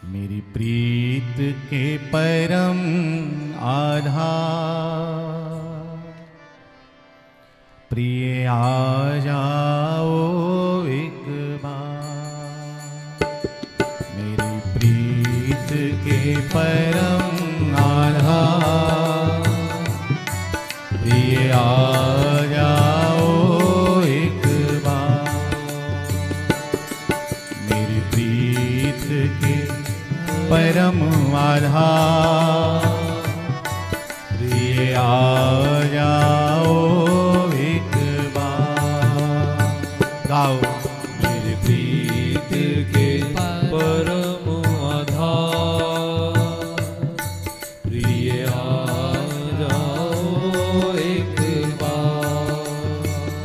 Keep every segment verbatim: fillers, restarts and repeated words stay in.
मेरी प्रीत के परम आधार, प्रिय आ जाओ एक बार। मेरी प्रीत के परम आधार, प्रिय आ जाओ एक बार। मेरी प्रीत के परम आधार, प्रिय आ जाओ एक बार। गाओ। मेरी प्रीत के परम आधार, प्रिय आ जाओ एक बार।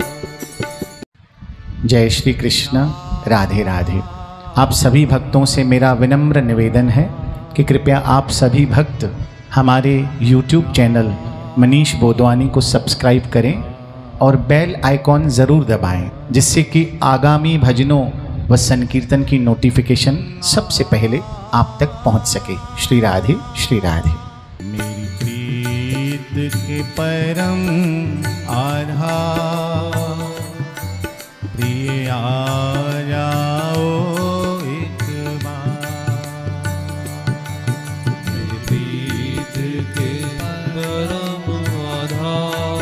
जय श्री कृष्ण। राधे राधे। आप सभी भक्तों से मेरा विनम्र निवेदन है कि कृपया आप सभी भक्त हमारे यूट्यूब चैनल मनीष बोदवानी को सब्सक्राइब करें और बेल आइकॉन ज़रूर दबाएं, जिससे कि आगामी भजनों व संकीर्तन की नोटिफिकेशन सबसे पहले आप तक पहुंच सके। श्री राधे श्री राधे। मेरी प्रीत के परम आधार, प्रिय आ जाओ एक बार। मेरी प्रीत के परम आधार,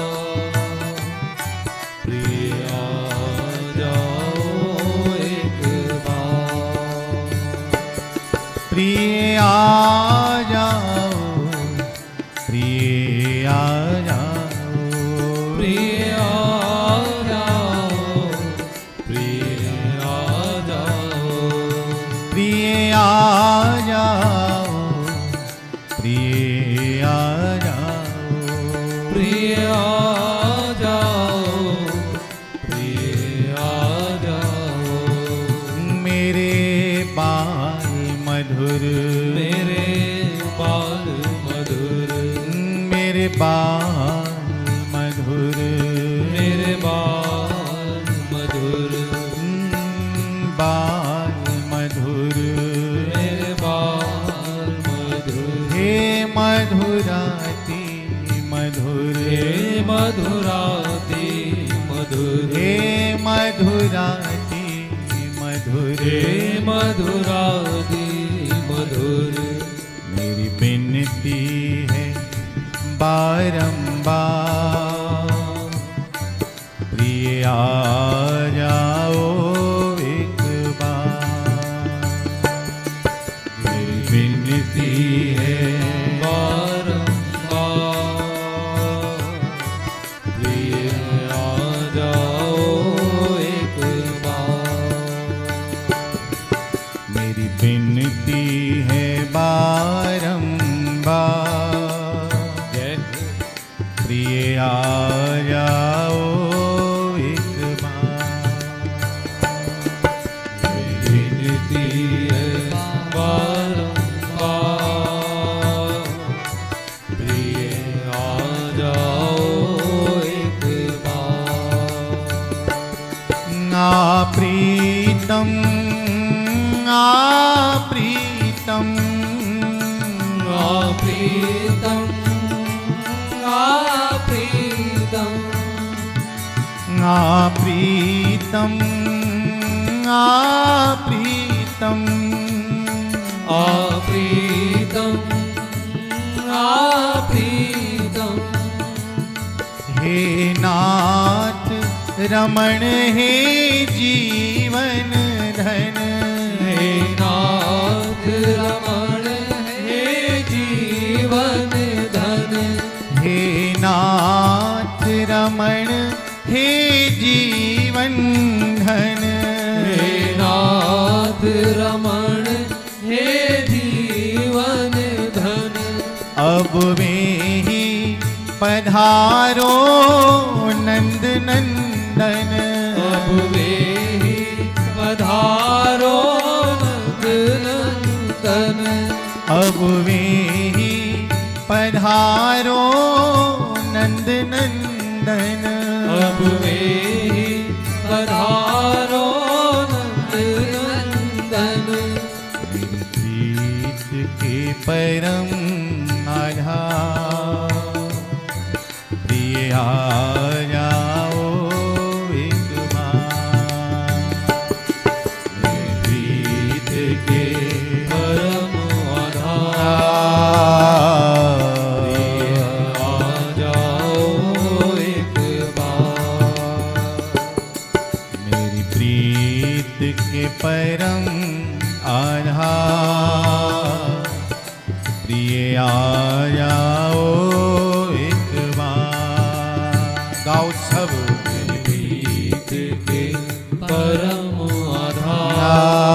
प्रिय आ जाओ एक बार। प्रिय आ जाओ, प्रिय आ जाओ, प्रिय आ जाओ, प्रिय आ जाओ, प्रिय आ जाओ, प्रिय आ जाओ, प्रिय आ जाओ, प्रिय आ जाओ। मेरे बाल मधुर, मेरे बाल मधुर, मेरे बाल मधुर, मेरे बाल मधुर, बाल मधुर, मेरे बाल मधुर। हे मधुराती मधुर, हे मधुराती मधुर, हे मधुराती मधुर, हे मधुराती मधुर। मेरी विनती है बारंबार, प्रिय आ जाओ एक बार। मेरी विनती है बारंबार, प्रिय आ जाओ एक बार। मेरी विनती है बारंबार, प्रिय आ जाओ एक बार। मेरी विनती है बारंबार, प्रिय आ जाओ एक बार। आ प्रीतम, आ प्रीतम, आ प्रीतम, आ प्रीतम, आ प्रीतम, आ प्रीतम, आ प्रीतम, आ प्रीतम। हे नाथ रमण हे जीवन धन, हे नाथ रमण हे जीवन धन, हे नाथ रमण हे जीवन धन, हे नाथ रमण हे जीवन धन। अब वे ही पधारो नंद नंदन, अब वे ही पधारो नंद नंदन, अब वे ही पधारो नंद नंदन, अब वे ही पधारो नंद नंदन। मेरी के परम आधार, प्रिय आ जाओ एक बार। प्रीत के परम आधार, आ जाओ एक बार। मेरी प्रीत के परम आधार, प्रिय आ जाओ एक बार। गाओ सब। प्रीत के परम आधार,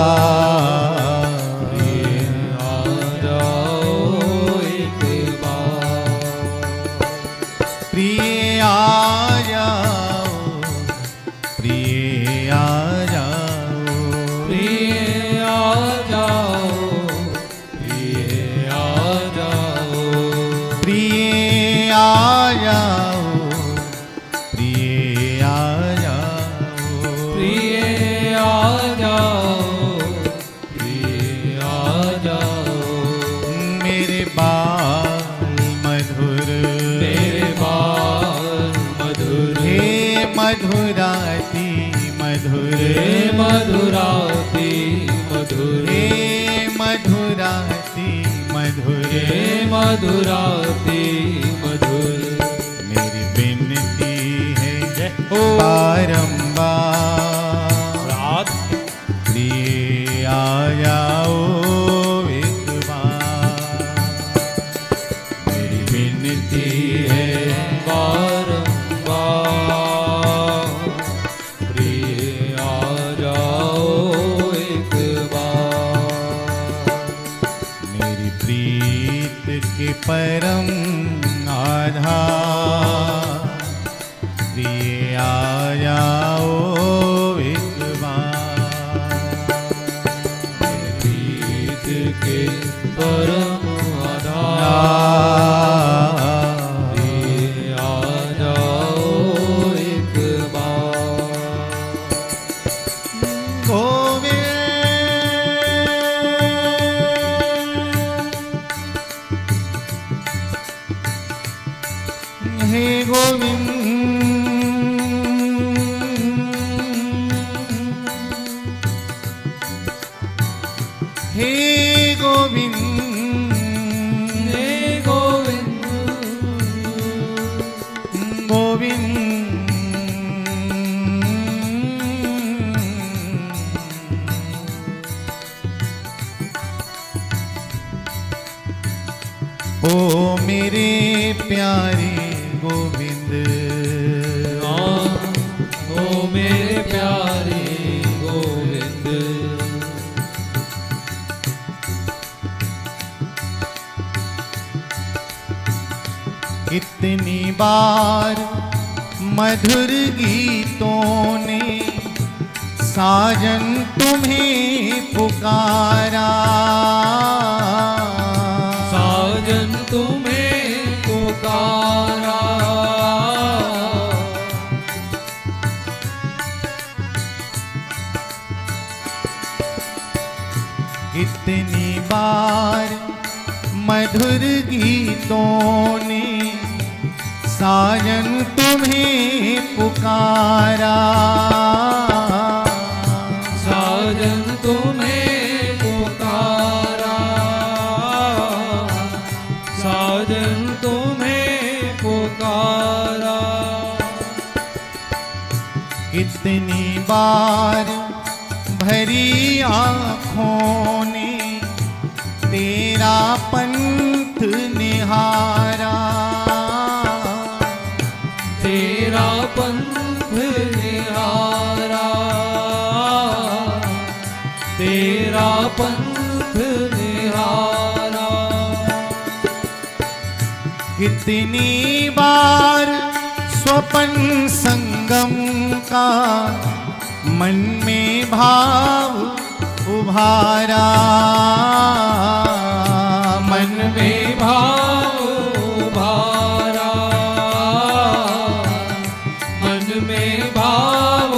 आ जाओ एक बार। प्रिय आ जाओ, प्रिय आ जाओ, प्रिय आ जाओ, प्रिय आ जाओ, प्रिय आ जाओ, प्रिय आ जाओ, प्रिय आ जाओ, प्रिय आ जाओ। मेरे बाल मधुर, मेरे बाल मधुर, हे मधुराती मधुर, हे मधुराती मधुर, हे मधुराती मधुर, हे मधुराती मधुर। मेरी विनती है बारंबार, प्रिय आ जाओ एक बार। मेरी विनती है बारंबार, प्रिय आ जाओ एक बार। मेरी प्रीत के परम आधार, प्रिय आ जाओ एक बार। प्रीत के परम आधार, प्रिय आ जाओ एक बार। गोविंद, हे गोविंद, हे गोविंद, हे गोविंद, गोविंद, ओ मेरे प्यारे गोविंद, ओ मेरे प्यारे गोविंद। कितनी बार मधुर गीतों ने साजन तुम्हें पुकारा, साजन तुम्हें पुकारा, कितनी बार मधुर गीतों ने साजन तुम्हें पुकारा, साजन तुम्हें पुकारा, साजन तुम्हें पुकारा। कितनी बार भरी आँखों ने तेरा पंथ निहारा, तेरा पंथ निहारा, तेरा पंथ निहारा। कितनी बार स्वपन संगम का मन में भाव उभारा, मन में भाव उभारा, मन में भाव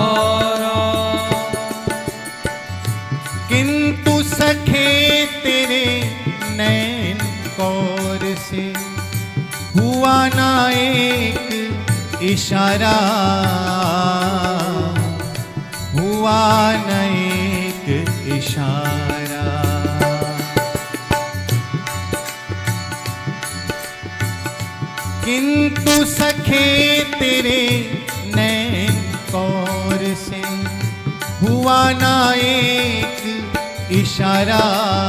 उभारा। किंतु सखे तेरे इशारा, हुआ न एक इशारा। किंतु सखे तेरे नैन कौर से हुआ ना एक इशारा,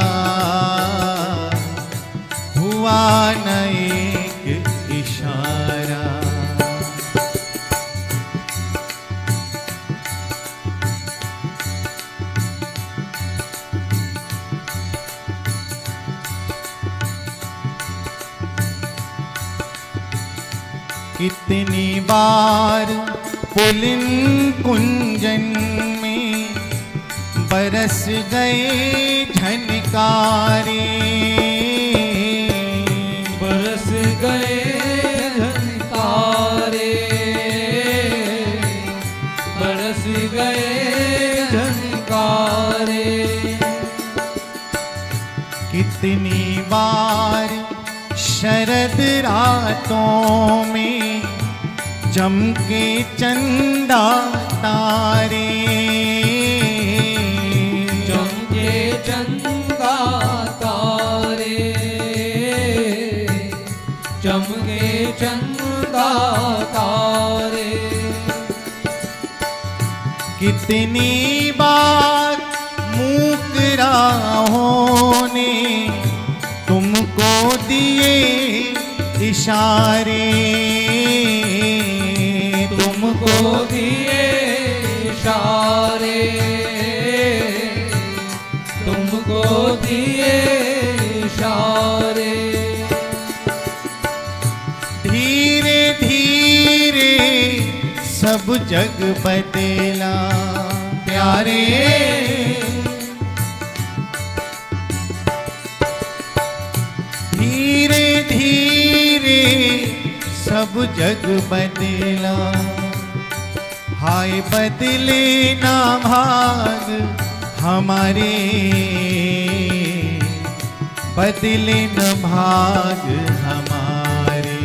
हुआ न एक इशारा। कितनी बार पुलिन कुंजन में बरस गए झनकारे, बरस गए झनकारे, बरस गए झनकारे। कितनी बार शरद रातों में चमके चंदा तारे, चमके चंदा तारे, चमके चंदा तारे। कितनी बार मूक राहों ने तुमको दिए इशारे, तुमको दिए इशारे, तुमको दिए इशारे। धीरे धीरे सब जग बदला प्यारे, धीरे धीरे सब जग बदला। हाय बदले ना भाग हमारे, बदले न भाग हमारे।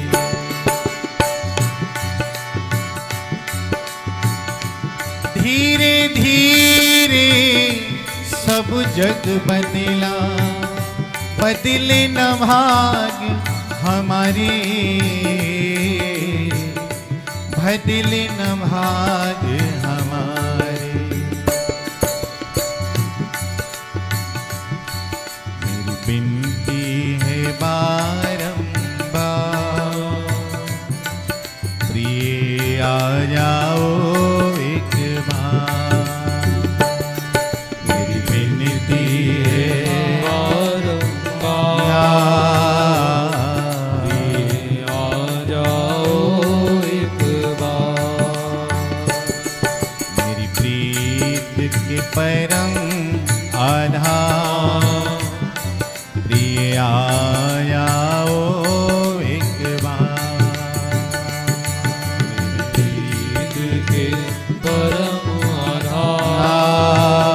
धीरे धीरे सब जग बदला, बदले न भाग हमारे, बदले न भाग हमारे। मेरी बिनती है बारंबार, प्रिय आ जाओ एक बार। मेरी बिनती है परम आधार, प्रिय आ जाओ एक बार। प्रीत के परम आधार,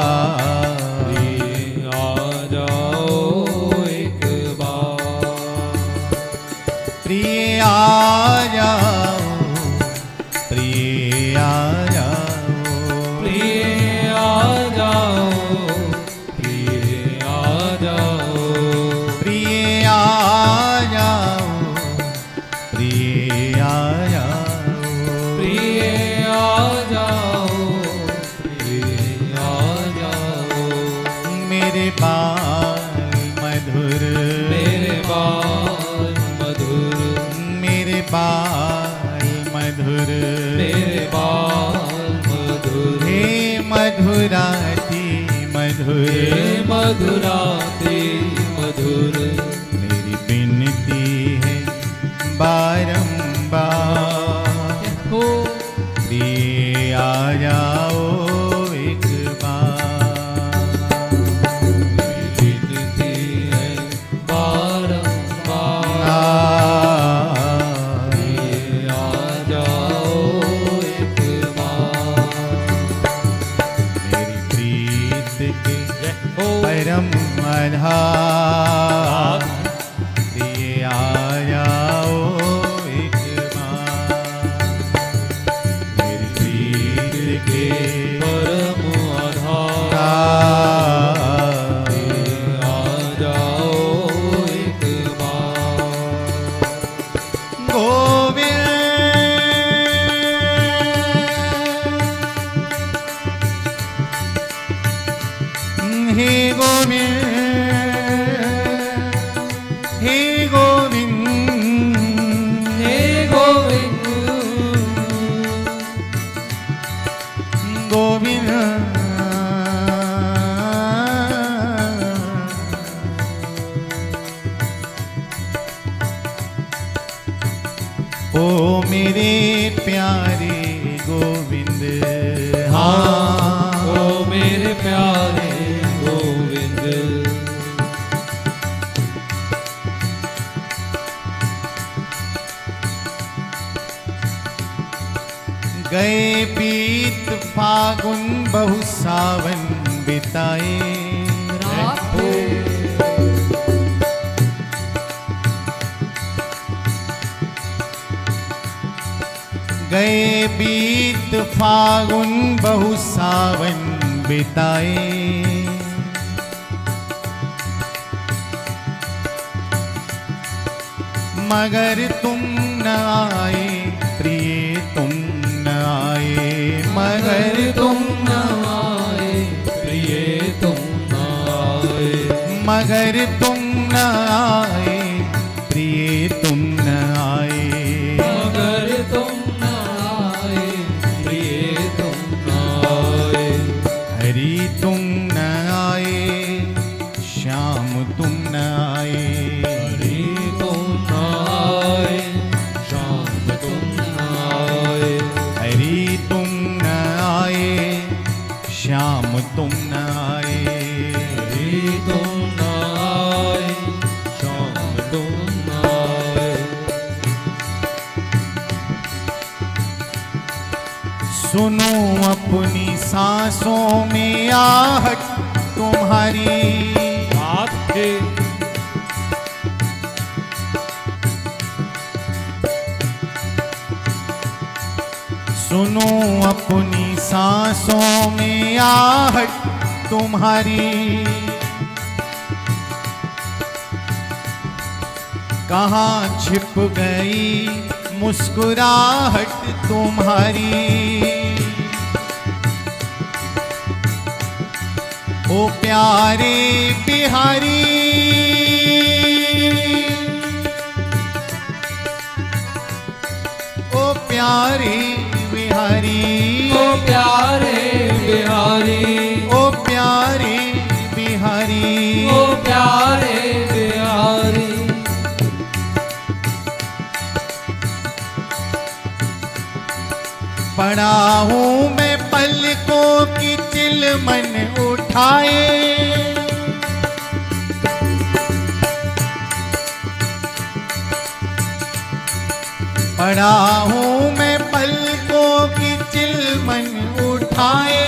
प्रिय आ जाओ एक बार। प्रिय आ जाओ, प्रिय आ जाओ, प्रिय आ जाओ, प्रिय आ जाओ, प्रिय आ जाओ, प्रिय आ जाओ, प्रिय आ जाओ, प्रिय आ जाओ। मेरे बाल मधुर, मेरे बाल मधुर, मेरे बाल मधुर, मेरे बाल मधुर। हे मधुराती मधुर, हे मधुराती मधुर। मेरी बिनती है बारंबार, हो प्रिय आ जाओ एक बार। मेरी विनती है बारंबार, प्रिय आ जाओ एक बार। मेरी प्रीत के हो परम आधार, प्रिय आ जाओ एक बार। गोविंद हे गोविंद हे गोविंद गोविंद ओ मेरे प्यारे गोविंद हाँ ओ मेरे प्यारे गोविंद गए बीत फागुन बहु सावन बिताए राधे गए बीत फागुन बहु सावन बिताए मगर तुम न आए प्रिय तुम न आए मगर तुम न आए प्रिय तुम न आए मगर तुम न आए प्रिय तुम न आए मगर तुम न आए प्रिय तुम न आए हरि तुम न आए श्याम तुम न आए हरि तुम न आए श्याम तुम न आए हरि तुम न आए श्याम तुम न आए हरि तुम न आए श्याम तुम न आए सुनो अपनी सांसों में आहट तुम्हारी राधे सुनो अपनी सांसों में आहट तुम्हारी कहाँ छिप गई मुस्कुराहट तुम्हारी ओ प्यारे बिहारी ओ प्यारे बिहारी ओ प्यारे बिहारी ओ प्यारे बिहारी ओ प्यारे बिहारी पड़ा हूँ मैं पलकों की चिलमन उठाए पड़ा हूँ मैं पलकों की चिलमन उठाए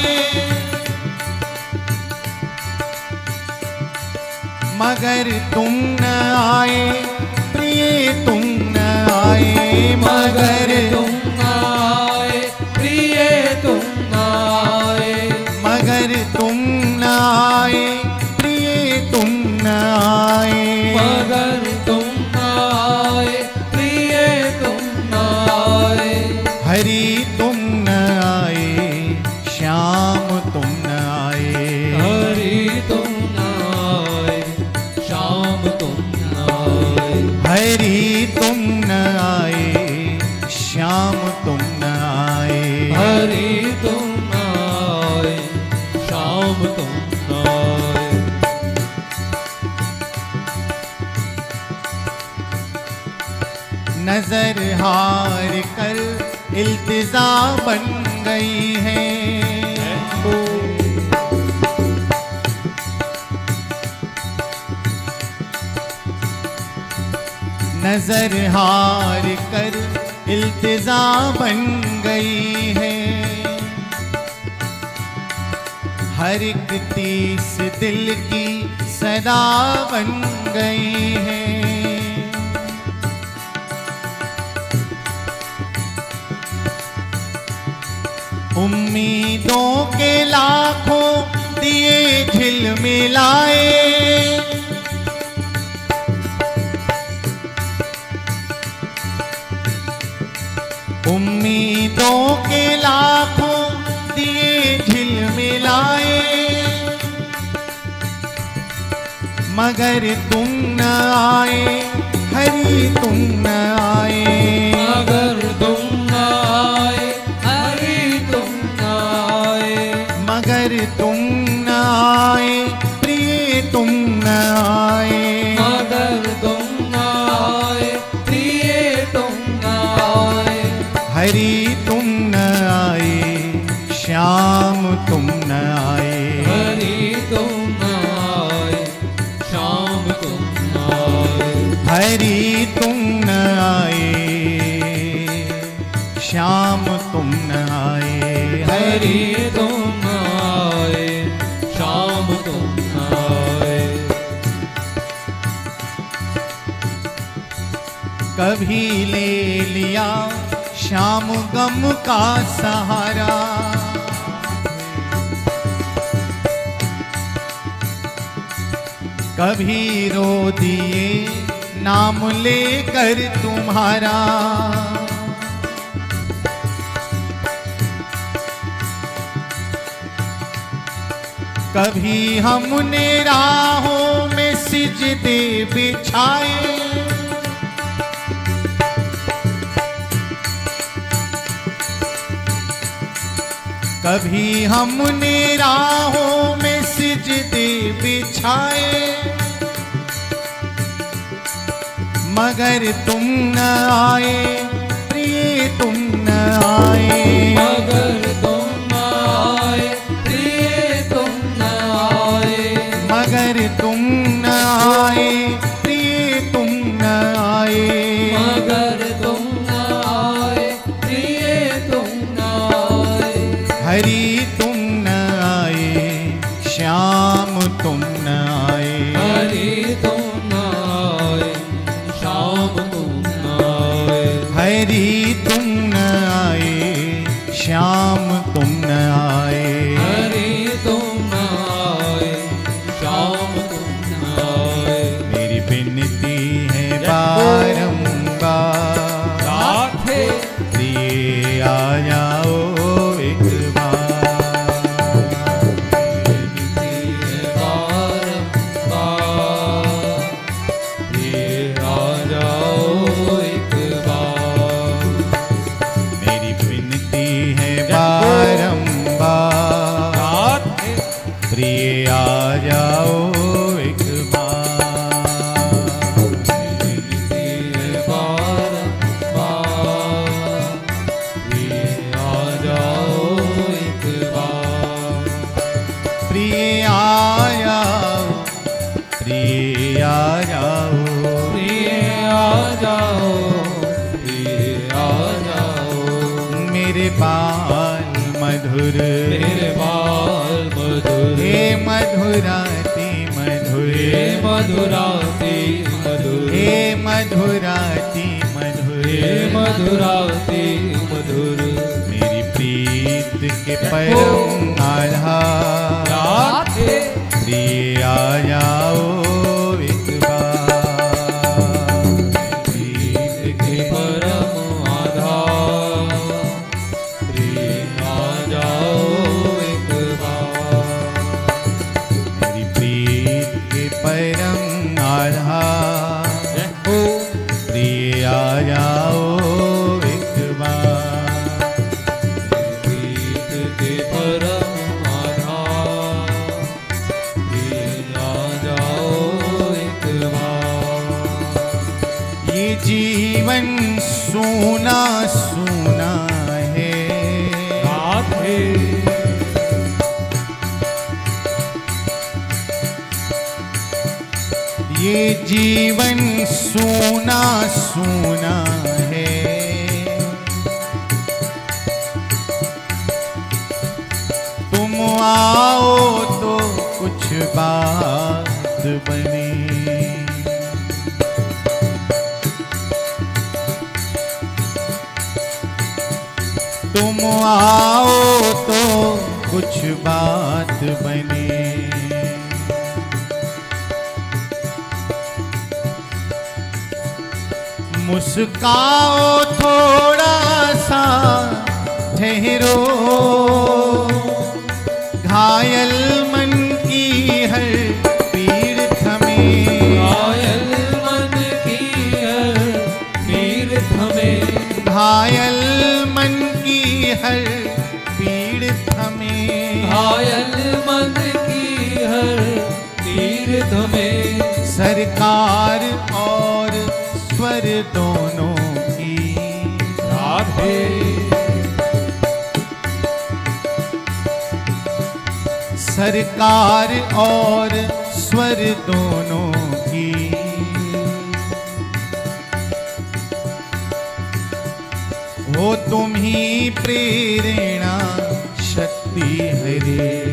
मगर तुम न आए प्रिय तुम न आए मगर तुम न आए प्रिय तुम न आए मगर तुम न आए प्रिय तुम न आए मगर तुम न आए प्रिय तुम न आए हरि तुम न आए श्याम तुम न आए हरि तुम न आए श्याम तुम न आए हरि तुम न आए श्याम तुम न आए हरि तुम न आए श्याम तुम न आए नजर हार कर इल्तिजा बन गई है नजर हार कर इल्तिजा बन गई है हर एक तीस दिल की सदा बन गई है उम्मीदों के लाखों दिए झिलमिलाए उम्मीदों के लाखों दिए झिलमिलाए मगर तुम न आए हरि तुम न आए, मगर तुम न आए हरि तुम न आए, मगर तुम न आए प्रिय तुम न आए, मगर तुम न आए प्रिय तुम न आए, हरि तुम न आए श्याम तुम न आए, हरि तुम न आए श्याम तुम न आए, हरि तुम न आए श्याम तुम न आए, हरि तुम न आए श्याम तुम न आए, कभी ले लिया श्याम गम का सहारा, कभी रो दिए नाम लेकर तुम्हारा, कभी हमने राहों में सिजदे बिछाए, कभी हमने राहों में सिजदे बिछाए, मगर तुम न आए प्रिय तुम न आए, मगर तुम न आए प्रिय तुम न आए, मगर तुम न आए प्रिय तुम न आए, मगर तुम न आए प्रिय तुम न आए, हरि तुम न आए श्याम तुम न आए, हरि तुम न आए श्याम तुम न आए, हरि तुम न आए श्याम तुम न आए, हरि तुम न आए श्याम तुम न आए, मेरी विनती है बारंबार राधे प्रिय आ जाओ एक बार, बारंबार ये आ जाओ एक बार, मेरी विनती है बारंबार राधे प्रिय आ जाओ एक बार, प्रिय आ जाओ प्रिय आ जाओ, मेरे बाल मधुर मेरे बाल मधुर हे मधुराती मधुर, हे मधुराती मधुर हे मधुराती मधुर, हे मधुराती मधुर मेरी प्रीत के परम आधार राधे प्रिय आ जाओ एक बार, प्रीत के परम आधार प्रिय आ जाओ एक बार, मेरी प्रीत के परम आधार प्रिय आ जाओ एक बार, प्रीत के परम आधार प्रिय आ जाओ एक बार, ये जीवन सोना सोना है, राधे ये जीवन सोना सोना है, तुम आओ तो कुछ बात बने, तुम आओ तो कुछ बात बने, मुस्काओ थोड़ा सा ठहरो, घायल मन की हर पीड़ थमे, में सरकार और स्वर दोनों की राधे। सरकार और स्वर दोनों की हो तुम ही प्रेरणा शक्ति है रे।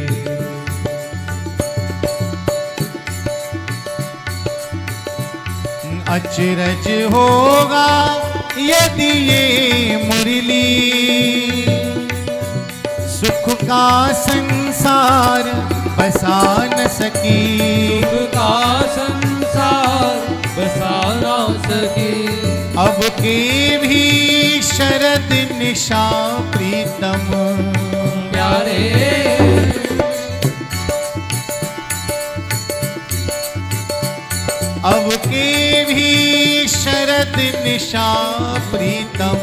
अचरज होगा यदि ये मुरली सुख का संसार बसा न सकी। सुख का संसार बसा न सकी। अब के भी शरद निशा प्रीतम प्यारे। अब के भी शरद निशा प्रीतम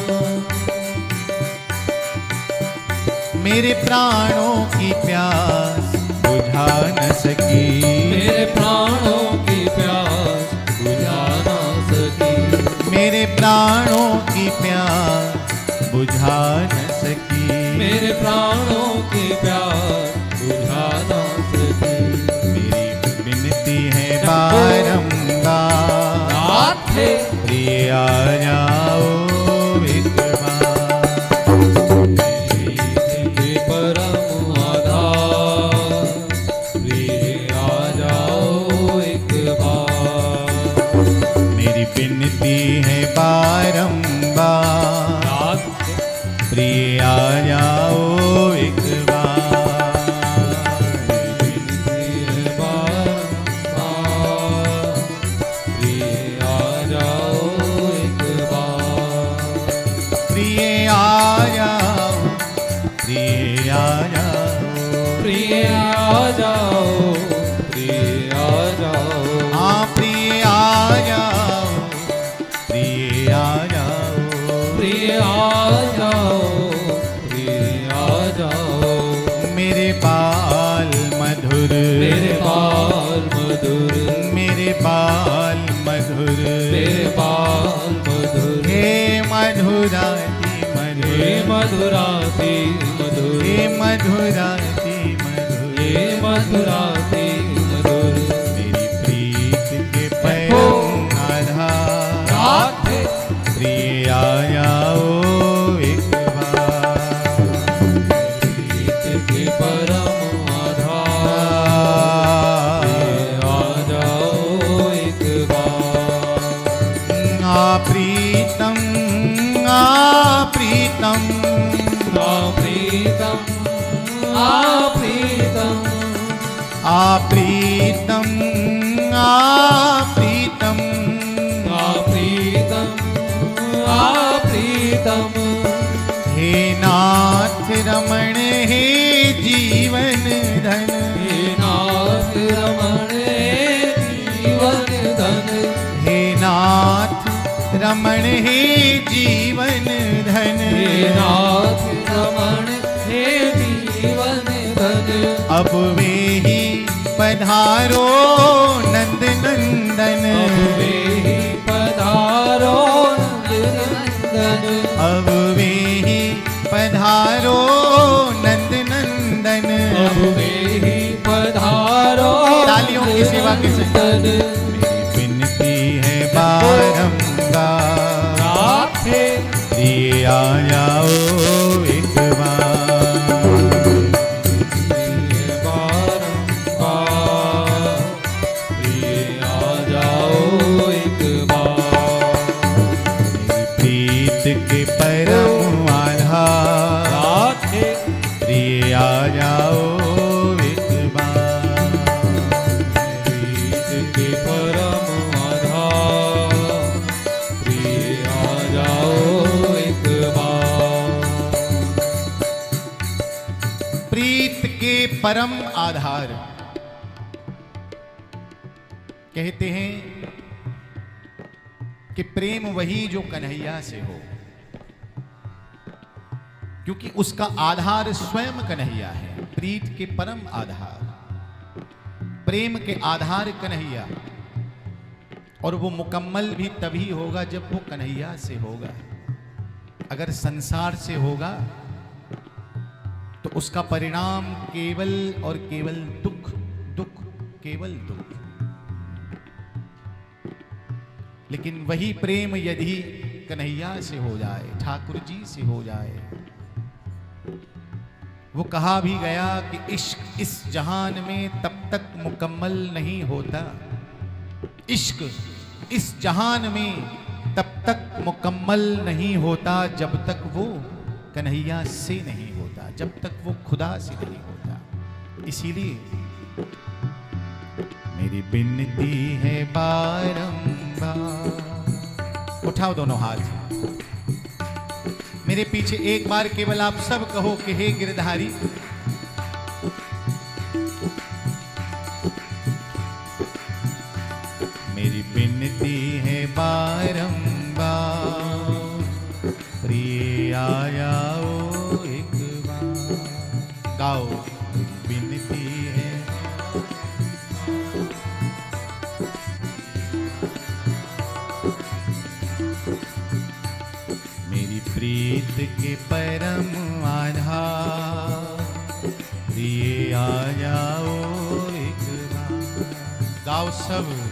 मेरे प्राणों की प्यास बुझा न सकी। मेरे प्राणों की प्यास बुझा न सकी। मेरे प्राणों की प्यास बुझा न सकी। मेरे प्राणों की प्यास बुझा न सकी। मेरी विनती है बारंबार राधे। प्रिय आ जाओ एक बार। प्रीत परम आधार प्रिय आ जाओ एक बार। मेरी विनती है बारंबार राधे। प्रिय आ जाओ एक बार। प्रिय आ जाओ प्रिय आ जाओ प्रिय आ जाओ प्रिय आ जाओ। हाँ प्रिय आ जाओ प्रिय आ जाओ। प्रिय आ जाओ प्रिय आ जाओ। मेरे बाल मधुर मेरे बाल मधुर मेरे बाल मधुर मेरे बाल मधुर। हे मधुराती मधुर हे मधुराती मधुर। हे मधुराती मधुर हे मधुराती मधुर। मेरी प्रीत के परम आधार राधे। प्रिय आ जाओ एक बार। प्रीत के परम आधार आ जाओ एक बार। आ प्रीतम आ प्रीतम आ प्रीतम आ प्रीतम आ प्रीतम आ प्रीतम आ प्रीतम आ प्रीतम। हे नाथ रमण हे जीवन धन। हे नाथ रमण जीवन धन। हे नाथ रमण हे जीवन धन। हे नाथ रमण हे जीवन धन। अब वे ही पधारो नंद नंदन। अब वे ही पधारो नंद नंदन। अब वे ही पधारो नंद नंदन। अब वे ही पधारो तालियों की सेवा के साथ। नंदन। मेरी विनती है बारंबार राधे। प्रिय आ जाओ एक बार। प्रिय बारंबार प्रिय आ जाओ एक बार। मेरी प्रीत के परम आधार राधे। प्रिय आ जाओ एक बार। प्रीत के परम आधार प्रिय आ जाओ एक बार। प्रीत के परम आधार कहते हैं कि प्रेम वही जो कन्हैया से हो, क्योंकि उसका आधार स्वयं कन्हैया है। प्रीत के परम आधार प्रेम के आधार कन्हैया, और वो मुकम्मल भी तभी होगा जब वो कन्हैया से होगा। अगर संसार से होगा तो उसका परिणाम केवल और केवल दुख, दुख, केवल दुख। लेकिन वही प्रेम यदि कन्हैया से हो जाए, ठाकुर जी से हो जाए, वो कहा भी गया कि इश्क इस जहान में तब तक मुकम्मल नहीं होता, इश्क इस जहान में तब तक मुकम्मल नहीं होता जब तक वो कन्हैया से नहीं होता, जब तक वो खुदा से नहीं होता। इसीलिए मेरी बिनती है बारंबार, उठाओ दोनों हाथ, मेरे पीछे एक बार केवल आप सब कहो कि हे गिरधारी, मेरी बिनती है बारंबार, प्रिय आयाओ एक बार। गाओ, बिनती है मेरी प्रीत के परम आधार, प्रिय आ जाओ एक बार। गाओ सब।